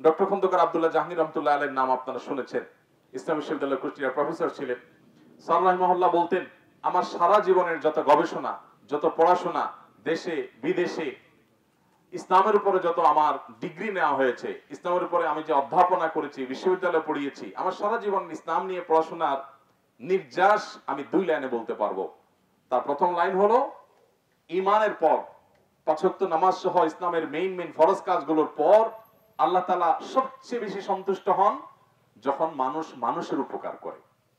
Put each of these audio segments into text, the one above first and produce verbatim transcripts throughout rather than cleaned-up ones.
Doctor Khandakar Abdullah Jahangir রহমতুল্লাহ আলাইহির নাম আপনারা শুনেছেন। ইসলামী বিশ্ববিদ্যালয় কুষ্টিয়ার প্রফেসর ছিলেন। স্যার রাহিমাহুল্লাহ বলতেন, আমার সারা জীবনের যত গবেষণা, যত পড়াশোনা, দেশে বিদেশে ইসলামের উপরে যত আমার ডিগ্রি নেওয়া হয়েছে, ইসলামের উপরে আমি যে অধ্যাপনা করেছি, বিশ্ববিদ্যালয়ে পড়িয়েছি, আমার সারা জীবন ইসলাম নিয়ে পড়াশোনার নির্যাস আমি দুই লাইনে বলতে পারবো। তার প্রথম লাইন হলো, ঈমানের পর পাঁচ ওয়াক্ত নামাজ সহ ইসলামের মেইন মেইন ফরজ কাজগুলোর পর আল্লাহ তাআলা সবচেয়ে বেশি সন্তুষ্ট হন যখন মানুষ মানুষের উপকার করে।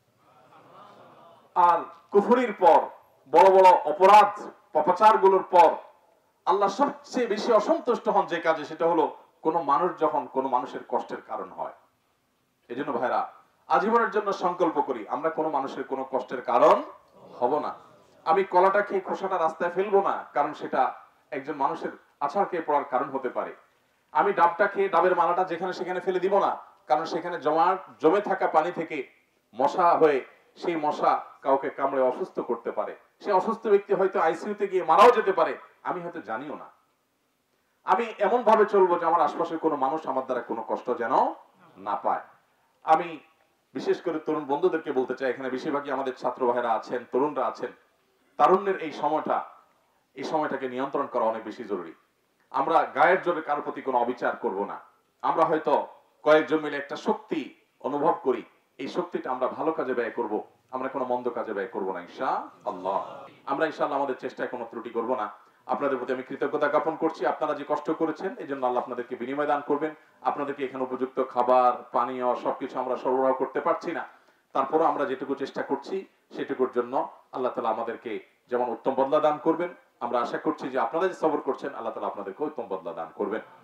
আর কুফরির পর, বড় বড় অপরাধ পাপাচারগুলোর পর আল্লাহ সবচেয়ে বেশি অসন্তুষ্ট হন যে কাজে, সেটা হলো কোন মানুষ যখন কোন মানুষের কষ্টের কারণ হয়। এজন্য ভাইরা, আজীবনের জন্য সংকল্প করি আমরা কোন মানুষের কোন কষ্টের কারণ হব না। আমি কলাটা খেয়ে খোসাটা রাস্তায় ফেলবো না, কারণ সেটা একজন মানুষের আছাড় খেয়ে পড়ার কারণ হতে পারে। আমি ডাবটা খেয়ে ডাবের মালাটা যেখানে সেখানে ফেলে দিব না, কারণ সেখানে জমা জমে থাকা পানি থেকে মশা হয়ে সেই মশা কাউকে কামড়ে অসুস্থ করতে পারে। সে অসুস্থ ব্যক্তি হয়তো আইসিইউতে গিয়ে মারাও যেতে পারে, আমি হয়তো জানিও না। আমি এমন ভাবে চলবো যে আমার আশপাশের কোনো মানুষ আমার দ্বারা কোনো কষ্ট যেন না পায়। আমি বিশেষ করে তরুণ বন্ধুদেরকে বলতে চাই, এখানে বেশিরভাগই আমাদের ছাত্র ভাইরা আছেন, তরুণরা আছেন। তারুণ্যের এই সময়টা, এই সময়টাকে নিয়ন্ত্রণ করা অনেক বেশি জরুরি। আমরা গায়ের জোরে কারোর প্রতি কোনো অবিচার করব না। আমরা হয়তো কয়েকজন মিলে একটা শক্তি অনুভব করি, এই শক্তিটা আমরা ভালো কাজে ব্যয় করব, আমরা কোনো মন্দ কাজে ব্যয় করব না ইনশাআল্লাহ। আমরা ইনশাআল্লাহ আমাদের চেষ্টায় কোনো ত্রুটি করব না। আপনাদের প্রতি আমি কৃতজ্ঞতা জ্ঞাপন করছি। আপনারা যে কষ্ট করেছেন এই জন্য আল্লাহ আপনাদেরকে বিনিময় দান করবেন। আপনাদেরকে এখানে উপযুক্ত খাবার, পানীয় সবকিছু আমরা সরবরাহ করতে পারছি না, তারপরও আমরা যেটুকু চেষ্টা করছি সেটুকুর জন্য আল্লাহ তাআলা আমাদেরকে যেমন উত্তম বদলা দান করবেন, আমরা আশা করছি যে আপনারা যে সবর করছেন আল্লাহ তাআলা আপনাদেরকে উত্তম বদলা দান করবেন।